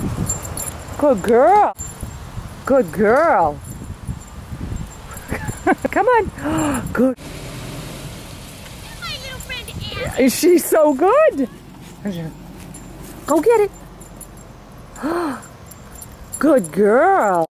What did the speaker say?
Good girl. Good girl. Come on. Good. My little friend Anne. She's so good. Go get it. Good girl.